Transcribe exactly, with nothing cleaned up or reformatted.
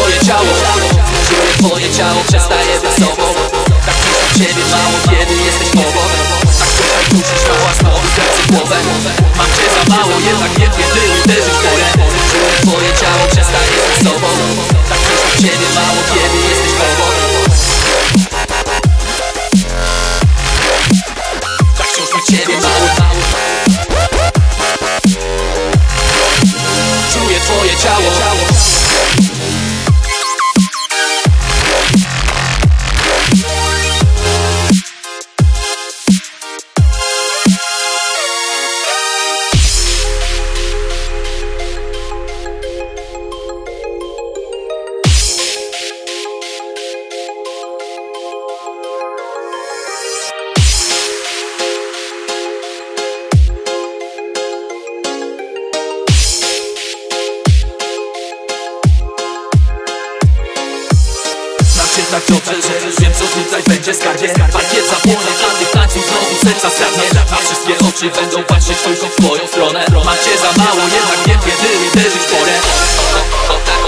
twoje ciało, czuję twoje ciało, przestaję być sobą. Tak czuję ciebie mało, kiedy jesteś obok. Tak tutaj kusisz mała, znowu kręcę głowę. Mam cię za mało, jednak wiem kiedy uderzyć porę. Czuję twoje ciało, przestaję być sobą. Tak czuję ciebie mało, kiedy jesteś obok. Tak czuję ciebie mało. Czuję twoje ciało. Tak dobrze, że już wiem co tutaj będzie skarbie. Parkiet zapłonie, a tych tańców znowu serca skradnie. A wszystkie oczy będą patrzeć tylko w twoją stronę. Mam cię za mało, jednak wiem kiedy uderzyć porę.